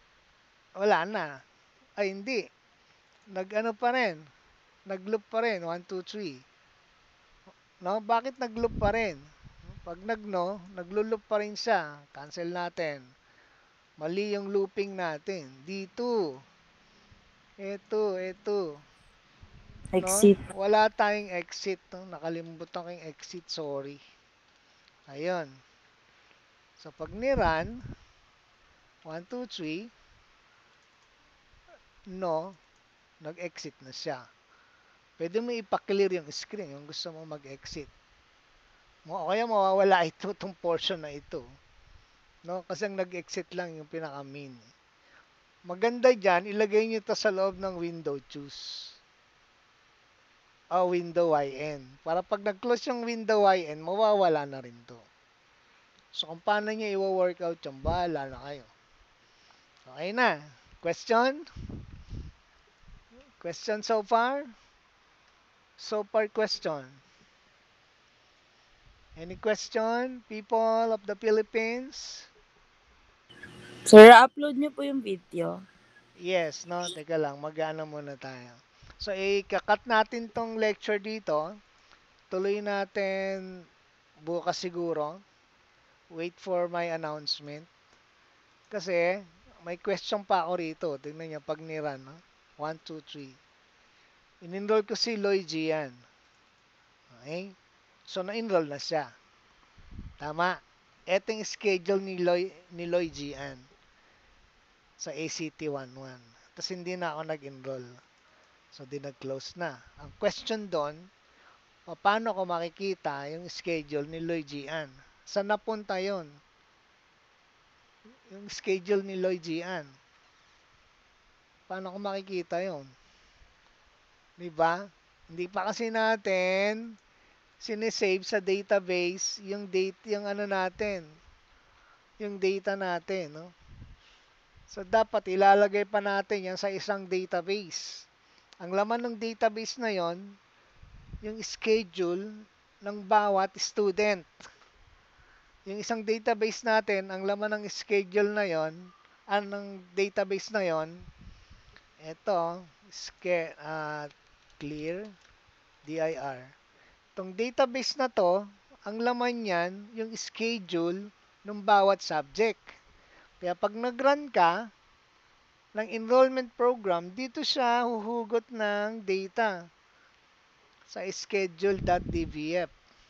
wala na. Ay, hindi. Nag-ano pa rin. Nag-loop pa rin. one, two, three. No? Bakit nag-loop pa rin? Pag nag-no, naglo-loop pa rin siya. Cancel natin. Mali yung looping natin. D two. Ito, ito. No? Exit. Wala tayong exit. No? Nakalimutan ko yung exit. Sorry. Ayun. So, pag ni-run, one, two, three, no, nag-exit na siya. Pwede mo ipa-clear yung screen yung gusto mo mag-exit. O kaya mawawala ito, itong portion na ito. No? Kasi ang nag-exit lang yung pinaka-main. Maganda dyan, ilagay nyo ito sa loob ng window choose. O window Y N. Para pag nag-close yung window Y N, mawawala na rin to. So kung paano nyo i-workout yung bahala na kayo. Okay na. Question? Question so far? So far question. Any question, people of the Philippines? Sir, upload niyo po yung video. Yes, no? Teka lang, mag-ano muna tayo. So, i-cut natin tong lecture dito. Tuloy natin bukas siguro. Wait for my announcement. Kasi, may question pa ako rito. Tingnan nyo, pag niran, no? one, two, three. In-enroll ko si Loy Gian. Okay? So, na-enroll na siya. Tama. Ito yung schedule ni Loy, ni Loy Gian sa A C T one one. Tapos hindi na ako nag-enroll. So, di nag-close na. Ang question doon, paano ko makikita yung schedule ni Loy Gian? Saan napunta yon? Yung schedule ni Loy Gian. Paano ko makikita yon? Di ba? Hindi pa kasi natin sinesave sa database yung date, yung ano natin, yung data natin, no? So, dapat ilalagay pa natin yan sa isang database. Ang laman ng database na yon, yung schedule ng bawat student. Yung isang database natin, ang laman ng schedule na yon, anong database na yon, ito, ske, uh, clear, dir. Itong database na to, ang laman niyan, yung schedule ng bawat subject. Kaya pag nag-run ka ng enrollment program, dito siya huhugot ng data sa schedule.dvf.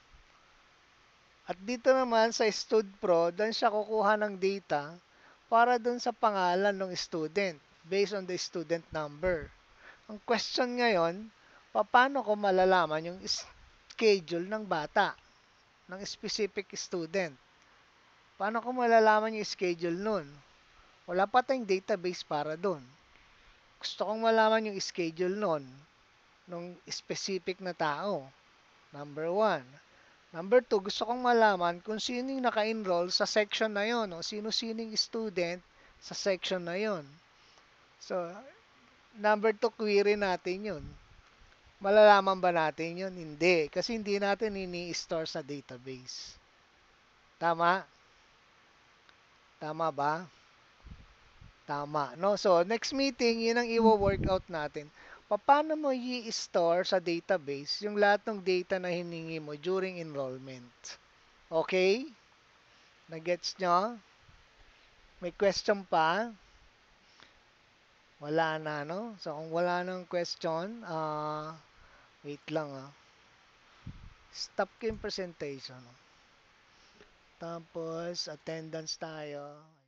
At dito naman sa StudPro, doon siya kukuha ng data para doon sa pangalan ng student based on the student number. Ang question ngayon, paano ko malalaman yung schedule ng bata, ng specific student? Paano ko malalaman yung schedule nun? Wala pa tayong database para doon. Gusto kong malaman yung schedule nun, ng specific na tao. Number one. Number two, gusto kong malaman kung sino yung naka-enroll sa section na yon, o sino-sining student sa section na yon. So, number two, query natin yun. Malalaman ba natin yun? Hindi. Kasi hindi natin ini-store sa database. Tama? Tama ba? Tama. No? So, next meeting, yun ang i-workout natin. Paano mo i-store sa database yung lahat ng data na hiningi mo during enrollment? Okay? Nagets nyo? May question pa? Wala na, no? So, kung wala nang question, ah, uh, wait lang, ah. Stop ko yung presentation. Tapos, attendance tayo.